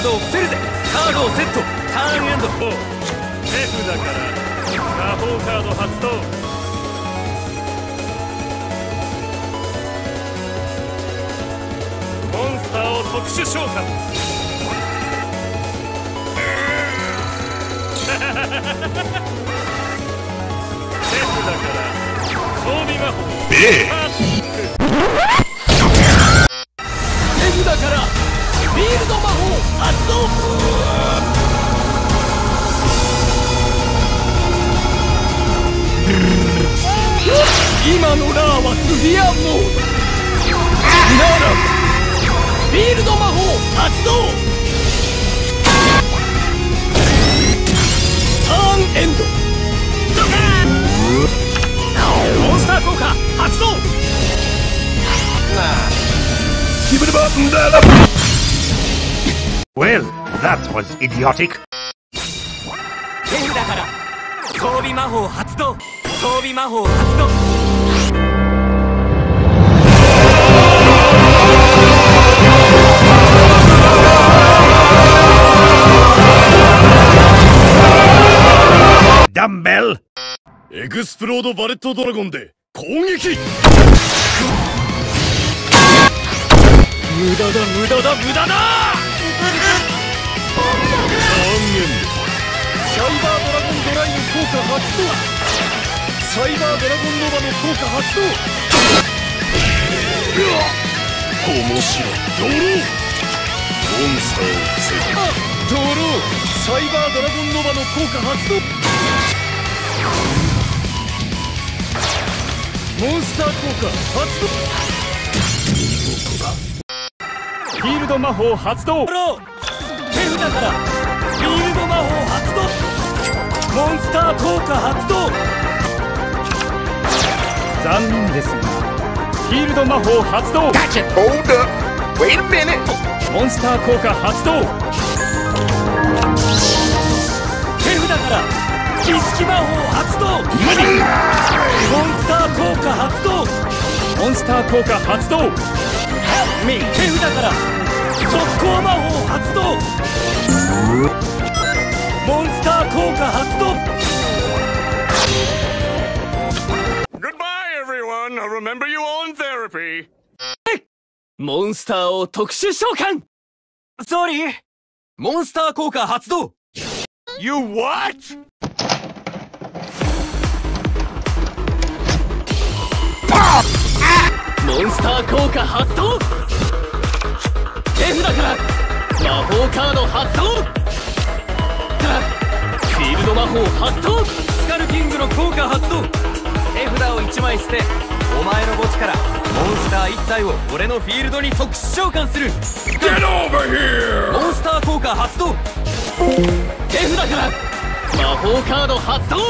ードを伏せるぜ。カードをセット。ターンエンド。 手札から魔法カード発動。モンスターを特殊召喚。手札から装備魔法。 手札からフィールド魔法発動。今のラーはスリアモードならフィールド魔法発動。ターンエンド。モンスター効果発動。 Well, that was idiotic. 手札から装備魔法発動。装備魔法発動。 ダンベル。 エクスプロードバレットドラゴンで攻撃。 無駄だ無駄だ無駄だ。サイバードラゴンドライブ効果発動。サイバードラゴンノバの効果発動。 面白い。ドロー。モンスターを防ぐ。 ドロー。サイバードラゴンノバの効果発動。モンスター効果発動。フィールド魔法発動。手札からフィールド魔法発動。モンスター効果発動。残念ですがフィールド魔法発動。 Hold up. Wait a minute. モンスター効果発動。手札から儀式魔法発動。モンスター効果発動。モンスター効果発動。手札から速攻魔法発動。モンスター効果発動。 Goodbye, everyone. I'll remember you all in therapy. モンスターを特殊召喚。ソーリー。モンスター効果発動。 You what? モンスター効果発動。手札から魔法カード発動。フィールド魔法発動。スカルキングの効果発動。手札を1枚捨てお前の墓地からモンスター1体を俺のフィールドに特殊召喚する。 Get over here! モンスター効果発動。手札から魔法カード発動。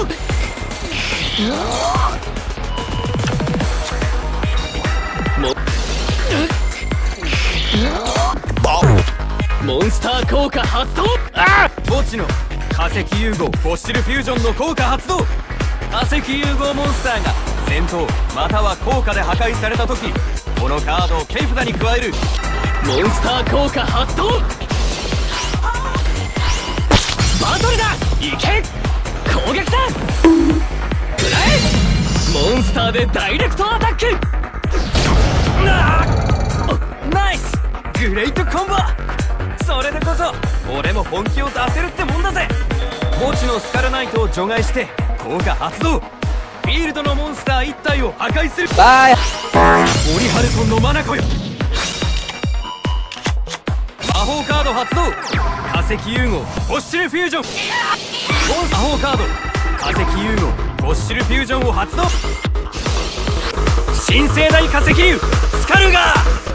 モンスター効果発動。墓地の化石融合フォッシルフュージョンの効果発動。化石融合モンスターが戦闘または効果で破壊された時このカードを手札に加える。モンスター効果発動。バトルだ。行け。攻撃だ。食らえ。モンスターでダイレクトアタック。ナイスグレートコンボ。それでこそ俺も本気を出せるってもんだぜ。墓地のスカルナイトを除外して効果発動。フィールドのモンスター1体を破壊する。バイオリハルトンのマナコよ。魔法カード発動。化石融合フォッシルフュージョン。魔法カード化石融合フォッシルフュージョンを発動。新生代化石竜スカルガー。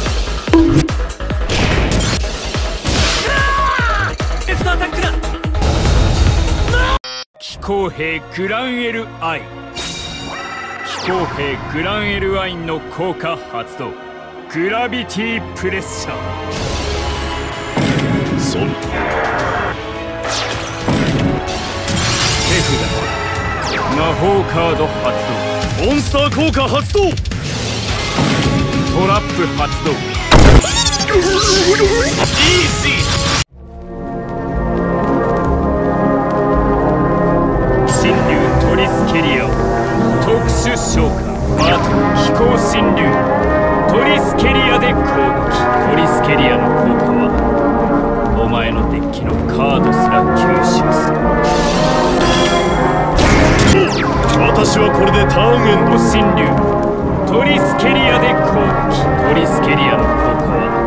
エクトアタックだ。 飛行兵グランエルアイン。飛行兵グランエルアインの効果発動。グラビティプレッシャー。そん手札魔法カード発動。モンスター効果発動。トラップ発動。イージー。 機のカードすら吸収する。 私はこれでターンエンド。 新竜トリスケリアで攻撃。トリスケリアの効果は